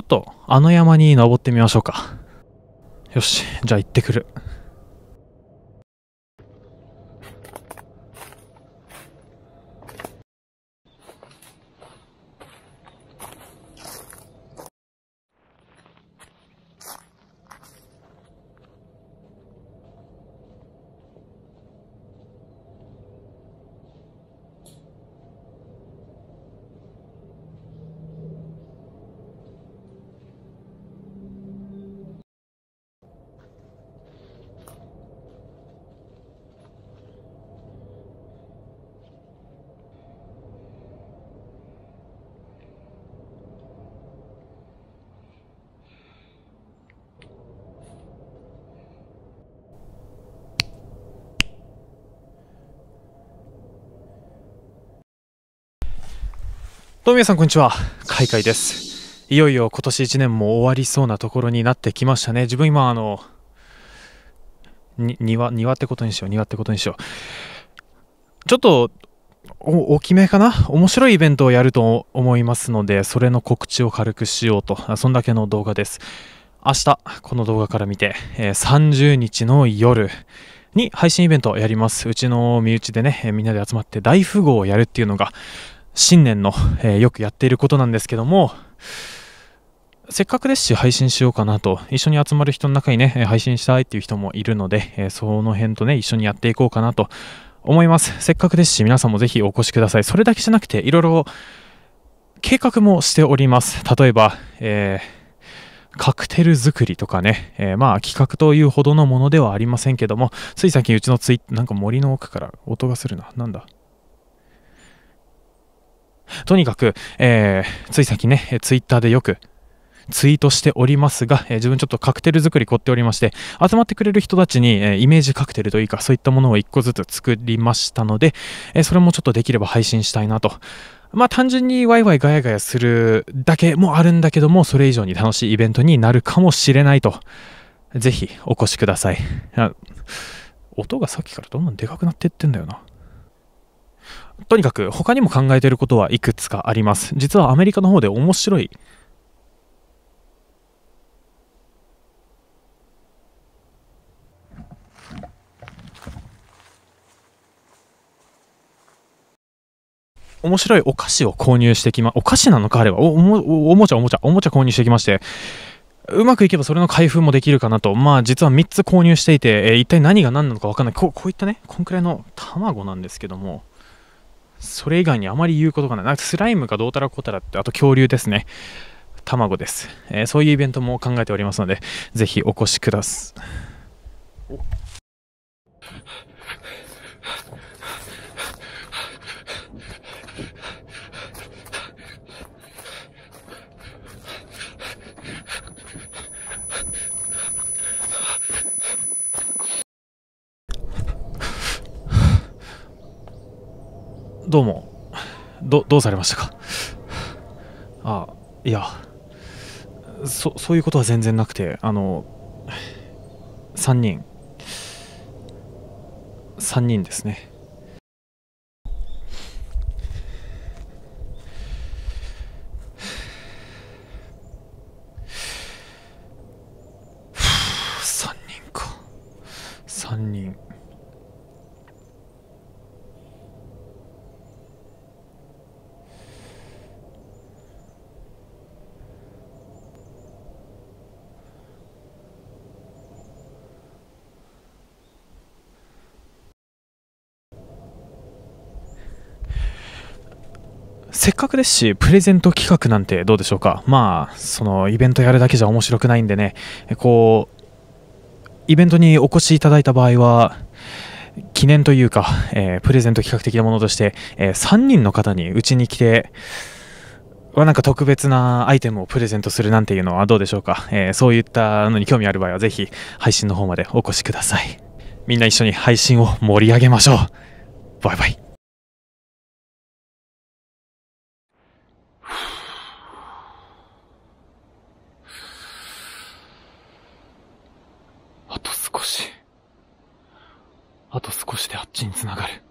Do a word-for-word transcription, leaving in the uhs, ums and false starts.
ちょっとあの山に登ってみましょうか。よし、じゃあ行ってくる。どうも皆さんこんにちは、カイカイです。いよいよ今年いちねんも終わりそうなところになってきましたね。自分今あのに庭庭ってことにしよう庭ってことにしよう。ちょっとお大きめかな、面白いイベントをやると思いますので、それの告知を軽くしようと、そんだけの動画です。明日この動画から見て、えー、さんじゅうにちの夜に配信イベントをやります。うちの身内でね、みんなで集まって大富豪をやるっていうのが新年の、えー、よくやっていることなんですけども、せっかくですし配信しようかなと、一緒に集まる人の中にね配信したいっていう人もいるので、えー、その辺とね一緒にやっていこうかなと思います。せっかくですし皆さんもぜひお越しください。それだけじゃなくていろいろ計画もしております。例えば、えー、カクテル作りとかね、えー、まあ企画というほどのものではありませんけども、つい最近うちのツイなんか森の奥から音がするな、なんだとにかく、えー、つい先ね、ツイッターでよくツイートしておりますが、えー、自分ちょっとカクテル作り凝っておりまして、集まってくれる人たちに、えー、イメージカクテルというか、そういったものをいっこずつ作りましたので、えー、それもちょっとできれば配信したいなと。まあ単純にワイワイガヤガヤするだけもあるんだけども、それ以上に楽しいイベントになるかもしれないと。ぜひお越しください。音がさっきからどんどんでかくなっていってんだよな。とにかく他にも考えていることはいくつかあります。実はアメリカの方で面白い面白いお菓子を購入してきま、お菓子なのかあれは、お、おも、おもちゃおもちゃ、おもちゃ購入してきまして、うまくいけばそれの開封もできるかなと。まあ実はみっつ購入していて、えー、一体何が何なのか分かんない。こう、こういったね、こんくらいの卵なんですけども、それ以外にあまり言うことがない。なんかスライムかどうたらこうたらって、あと恐竜ですね。卵です。えー、そういうイベントも考えておりますので、ぜひお越しください。どうも、ど、どうされましたか？あ、いや、そ、そういうことは全然なくて、あの、さんにん、さんにんですね。さんにんか。さんにん。せっかくですし、プレゼント企画なんてどうでしょうか。まあ、そのイベントやるだけじゃ面白くないんでね、こう、イベントにお越しいただいた場合は、記念というか、えー、プレゼント企画的なものとして、えー、さんにんの方にうちに来て、なんか特別なアイテムをプレゼントするなんていうのはどうでしょうか。えー、そういったのに興味ある場合はぜひ配信の方までお越しください。みんな一緒に配信を盛り上げましょう。バイバイ。あと少し。あと少しであっちにつながる。